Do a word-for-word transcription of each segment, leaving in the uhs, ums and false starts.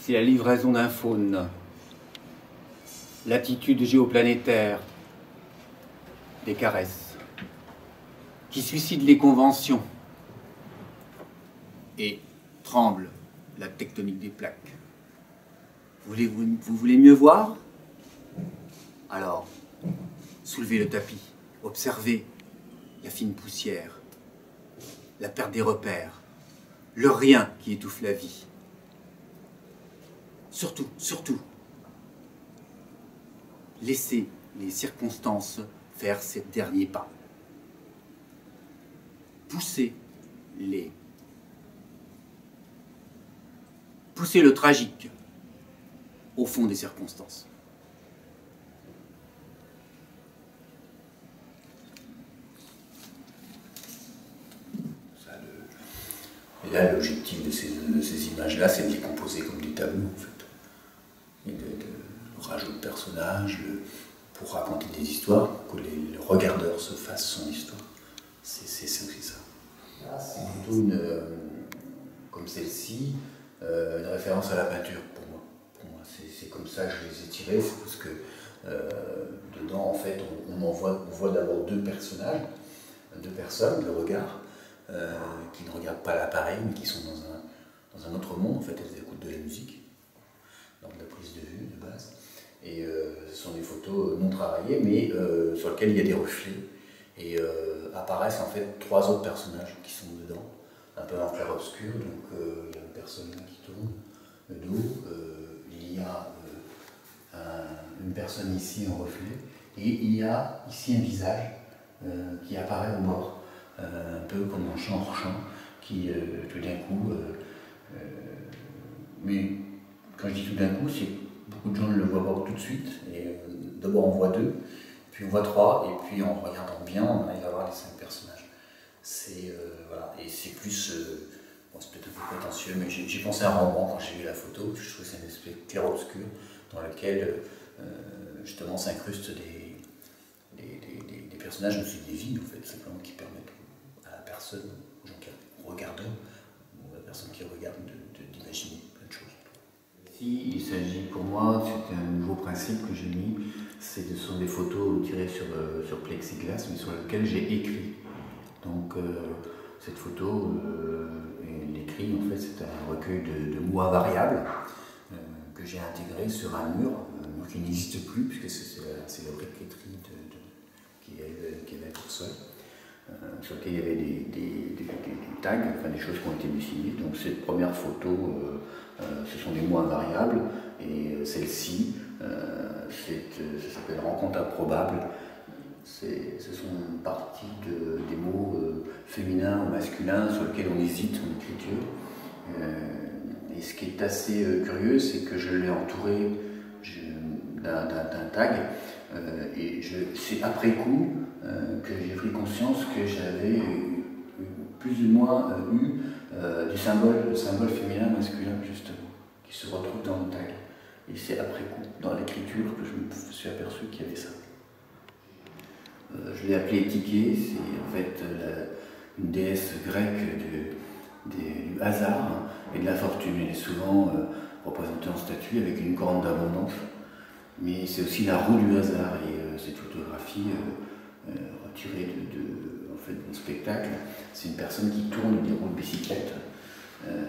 c'est la livraison d'un faune, l'attitude géoplanétaire, des caresses, qui suicide les conventions et tremble la tectonique des plaques. Voulez, vous, vous voulez mieux voir? Alors, soulevez le tapis, observez la fine poussière, la perte des repères, le rien qui étouffe la vie. Surtout, surtout, laissez les circonstances faire ces derniers pas. Poussez-les. Poussez le tragique au fond des circonstances. Ça, le... Et là, l'objectif de ces, de ces images-là, c'est de les composer comme des tableaux, en fait. Et de, de, le rajout de personnages, le, pour raconter des histoires, que les, le regardeur se fasse son histoire. C'est aussi ça. Là, c'est plutôt une, euh, comme celle-ci, euh, une référence à la peinture pour moi. Pour moi, c'est comme ça que je les ai tirés, c'est parce que euh, dedans, en fait, on, on, en voit, on voit d'abord deux personnages, deux personnes, le regard, euh, qui ne regardent pas l'appareil, mais qui sont dans un, dans un autre monde. En fait, elles écoutent de la musique, donc de la prise de vue de base. Et euh, ce sont des photos non travaillées, mais euh, sur lesquelles il y a des reflets. Et euh, apparaissent en fait trois autres personnages qui sont dedans, un peu en clair-obscur. Donc euh, il y a une personne là qui tourne le dos, euh, il y a euh, un, une personne ici en reflet, et il y a ici un visage euh, qui apparaît au bord, euh, un peu comme un champ hors champ, qui euh, tout d'un coup. Euh, euh, mais quand je dis tout d'un coup, c'est beaucoup de gens ne le voient pas tout de suite. Et euh, d'abord on voit deux. Puis on voit trois, et puis en regardant bien, on arrive à voir les cinq personnages. C'est euh, voilà, et c'est plus, euh, bon, c'est peut-être un peu prétentieux, mais j'ai pensé à Rembrandt quand j'ai vu la photo. Je trouve que c'est une espèce de clair-obscur dans lequel euh, justement s'incrustent des, des, des, des, des personnages, mais aussi des vies en fait, simplement qui permettent à la personne, aux gens qui regardent, ou à la personne qui regarde, d'imaginer plein de choses. Ici, il s'agit pour moi, c'est un nouveau principe que j'ai mis. Ce sont des photos tirées sur, euh, sur plexiglas, mais sur lesquelles j'ai écrit. Donc euh, cette photo, euh, l'écrit en fait, c'est un recueil de, de mots invariables euh, que j'ai intégré sur un mur, un mur qui n'existe plus, puisque c'est la briqueterie de, de, qui est qui est toute seule, euh, sur lequel il y avait des, des, des, des, des tags, enfin des choses qui ont été dessinées. Donc cette première photo, euh, euh, ce sont des mots invariables, et euh, celle-ci, euh, ça s'appelle Rencontre improbable. Ce sont une partie de, des mots euh, féminins ou masculins sur lesquels on hésite en écriture. Euh, et ce qui est assez euh, curieux, c'est que je l'ai entouré d'un tag, euh, et c'est après coup euh, que j'ai pris conscience que j'avais plus ou moins euh, eu euh, du symbole, le symbole féminin masculin, justement, qui se retrouve dans le tag. Et c'est après coup, dans l'écriture, que je me suis aperçu qu'il y avait ça. Euh, je l'ai appelé Tiké, c'est en fait la, une déesse grecque de, de, du hasard, hein, et de la fortune. Elle est souvent euh, représentée en statue avec une corne d'abondance, mais c'est aussi la roue du hasard. Et euh, cette photographie euh, euh, retirée de, de, en fait, de mon spectacle, c'est une personne qui tourne des roues de bicyclette. Euh,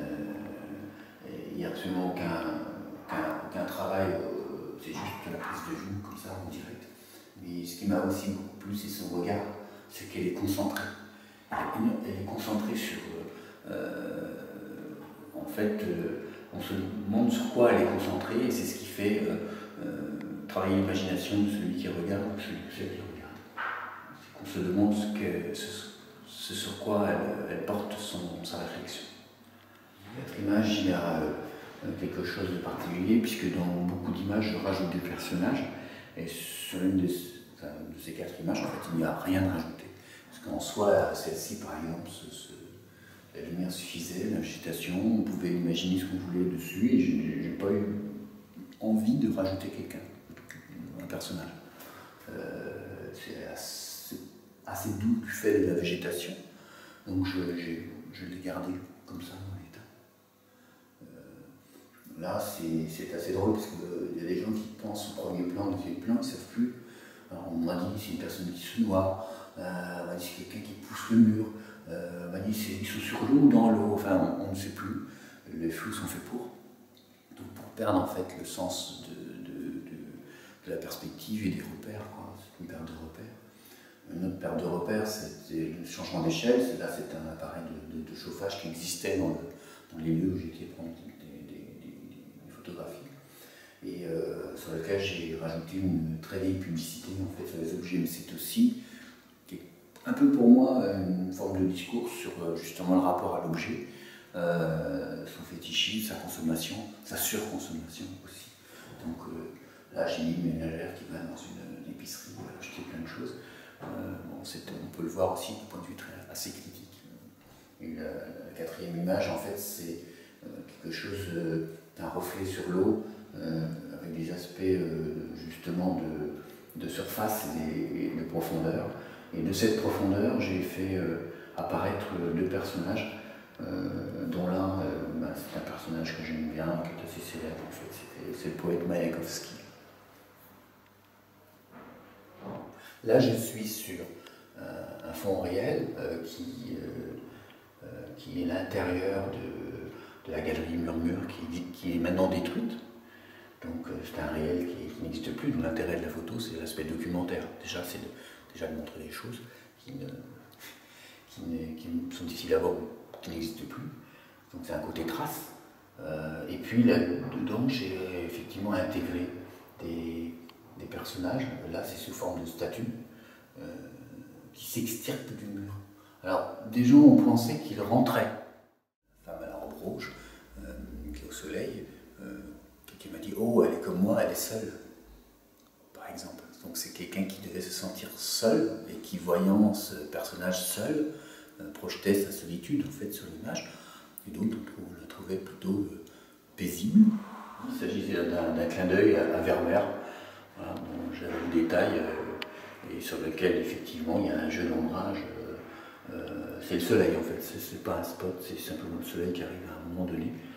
il n'y a absolument aucun qu'un travail, euh, c'est juste la prise de vue, comme ça, en direct. Mais ce qui m'a aussi beaucoup plu, c'est son regard, c'est qu'elle est concentrée. Elle est concentrée sur... Euh, en fait, euh, on se demande sur quoi elle est concentrée, et c'est ce qui fait euh, euh, travailler l'imagination de celui qui regarde ou celui, celui qui regarde. C'est qu'on se demande ce, que, ce, ce sur quoi elle, elle porte son, sa réflexion. Cette image, il y a... Euh, quelque chose de particulier, puisque dans beaucoup d'images, je rajoute des personnages, et sur une de, enfin, de ces quatre images, en fait, il n'y a rien à rajouter. Parce qu'en soi, celle-ci, par exemple, ce, ce, la lumière suffisait, la végétation, on pouvait imaginer ce qu'on voulait dessus, et je n'ai pas eu envie de rajouter quelqu'un, un personnage. Euh, C'est assez, assez doux du fait de la végétation, donc je, je, je l'ai gardé comme ça. là, c'est assez drôle parce qu'il y a des gens qui pensent au premier plan, au deuxième plan, ils ne savent plus. Alors, on m'a dit c'est une personne qui se noie, euh, on m'a dit c'est quelqu'un qui pousse le mur, euh, on m'a dit c'est ils sont sur l'eau ou dans l'eau, enfin on, on ne sait plus. Les flous sont faits pour. Donc pour perdre en fait le sens de, de, de, de la perspective et des repères, c'est une perte de repères. Une autre perte de repères, c'est le changement d'échelle. Là, c'est un appareil de, de, de chauffage qui existait dans, le, dans les lieux où j'étais prendre des, des, des, des photographies. Et euh, sur lequel j'ai rajouté une très vieille publicité en fait, sur les objets. Mais c'est aussi qui est un peu pour moi une forme de discours sur justement le rapport à l'objet, euh, son fétichisme, sa consommation, sa surconsommation aussi. Donc euh, là, j'ai mis une ménagère qui va dans une, une épicerie acheter plein de choses. Euh, bon, on peut le voir aussi du point de vue très, assez critique. Et la, la quatrième image, en fait, c'est euh, quelque chose euh, d'un reflet sur l'eau, euh, avec des aspects euh, justement de, de surface et, et de profondeur. Et de cette profondeur, j'ai fait euh, apparaître deux personnages, euh, dont l'un, euh, bah, c'est un personnage que j'aime bien, qui est assez célèbre, en fait, c'est le poète Mayakovsky. Là, je suis sur euh, un fond réel euh, qui, euh, euh, qui est l'intérieur de, de la galerie Murmure, qui, qui est maintenant détruite. Donc euh, c'est un réel qui, qui n'existe plus. Donc l'intérêt de la photo, c'est l'aspect documentaire. Déjà, c'est de, déjà de montrer des choses qui, ne, qui, ne, qui sont difficiles à voir, qui n'existent plus. Donc c'est un côté trace. Euh, et puis là-dedans, j'ai effectivement intégré des... des personnages, là c'est sous forme de statues, euh, qui s'extirpent du mur. Alors, des gens ont pensé qu'ils rentraient. Femme à la robe rouge, euh, qui est au soleil, euh, qui m'a dit « Oh, elle est comme moi, elle est seule », par exemple. Donc c'est quelqu'un qui devait se sentir seul, et qui, voyant ce personnage seul, euh, projetait sa solitude, en fait, sur l'image. Et donc, on la trouvait plutôt euh, paisible. Il s'agissait d'un clin d'œil à, à Vermeer. Voilà, bon, j'avais le détail euh, et sur lequel effectivement il y a un jeu d'ombrage. Euh, euh, c'est le soleil en fait, c'est pas un spot, c'est simplement le soleil qui arrive à un moment donné.